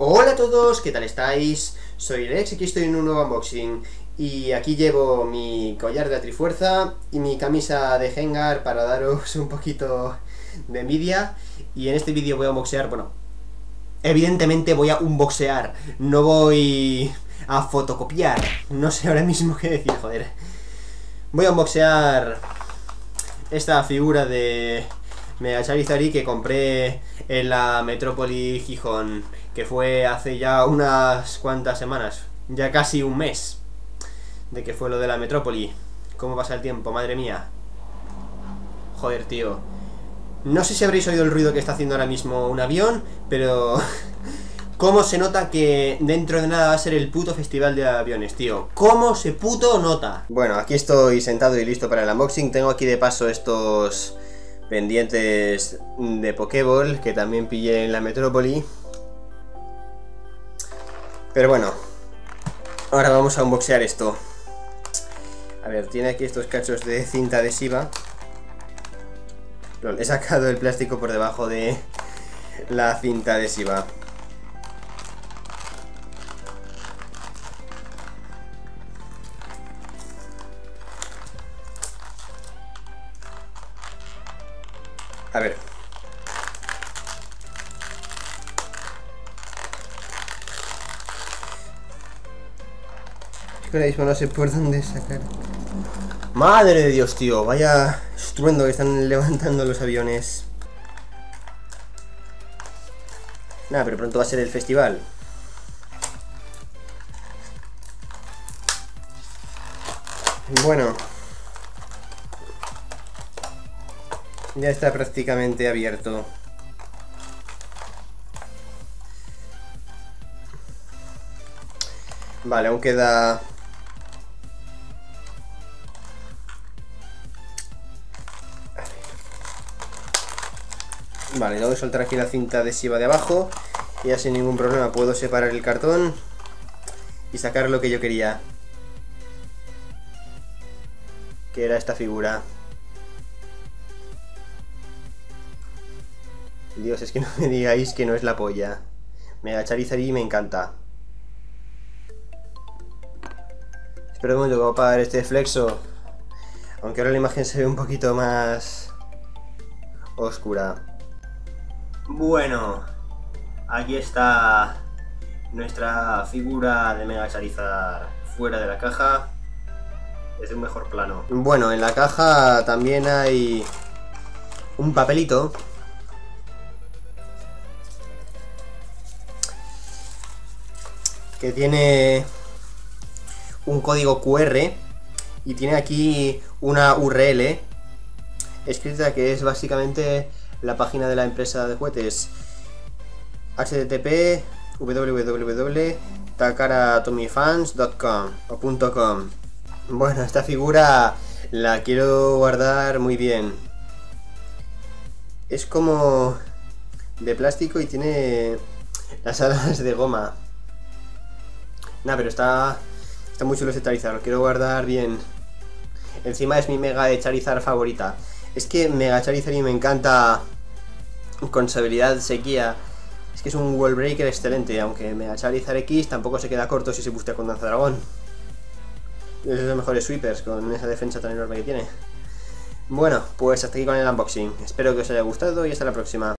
Hola a todos, ¿qué tal estáis? Soy Lex y aquí estoy en un nuevo unboxing. Y aquí llevo mi collar de la Trifuerza y mi camisa de Hengar para daros un poquito de envidia. Y en este vídeo voy a unboxear, bueno, evidentemente voy a unboxear, no voy a fotocopiar. No sé ahora mismo qué decir, joder. Voy a unboxear esta figura de Mega Charizard que compré en la Metrópoli Gijón, que fue hace ya unas cuantas semanas, ya casi un mes de que fue lo de la Metrópoli. ¿Cómo pasa el tiempo? Madre mía. Joder, tío. No sé si habréis oído el ruido que está haciendo ahora mismo un avión, pero cómo se nota que dentro de nada va a ser el puto festival de aviones, tío. ¿Cómo se puto nota? Bueno, aquí estoy sentado y listo para el unboxing. Tengo aquí de paso estos pendientes de Pokéball que también pillé en la Metrópoli. Pero bueno, ahora vamos a unboxear esto. A ver, tiene aquí estos cachos de cinta adhesiva. He sacado el plástico por debajo de la cinta adhesiva. A ver. Ahora mismo no sé por dónde sacar. Madre de Dios, tío. Vaya estruendo que están levantando los aviones. Nada, pero pronto va a ser el festival. Bueno. Ya está prácticamente abierto. Vale, aún queda... Vale, tengo que soltar aquí la cinta adhesiva de abajo. Y ya sin ningún problema puedo separar el cartón y sacar lo que yo quería, que era esta figura. Dios, es que no me digáis que no es la polla. Mega Charizard y me encanta. Espera un momento que voy a apagar este flexo. Aunque ahora la imagen se ve un poquito más oscura. Bueno, aquí está nuestra figura de Mega Charizard fuera de la caja. Es de un mejor plano. Bueno, en la caja también hay un papelito que tiene un código QR y tiene aquí una URL escrita que es básicamente la página de la empresa de juguetes, http://www.takaratomifans.com o .com. Bueno, esta figura la quiero guardar muy bien. Es como de plástico y tiene las alas de goma. Nah, pero está muy chulo ese Charizard, lo quiero guardar bien. Encima es mi Mega de Charizard favorita. Es que Mega Charizard y me encanta con su habilidad sequía. Es que es un wall breaker excelente, aunque Mega Charizard X tampoco se queda corto si se busca con Danza Dragón. Es de los mejores sweepers con esa defensa tan enorme que tiene. Bueno, pues hasta aquí con el unboxing. Espero que os haya gustado y hasta la próxima.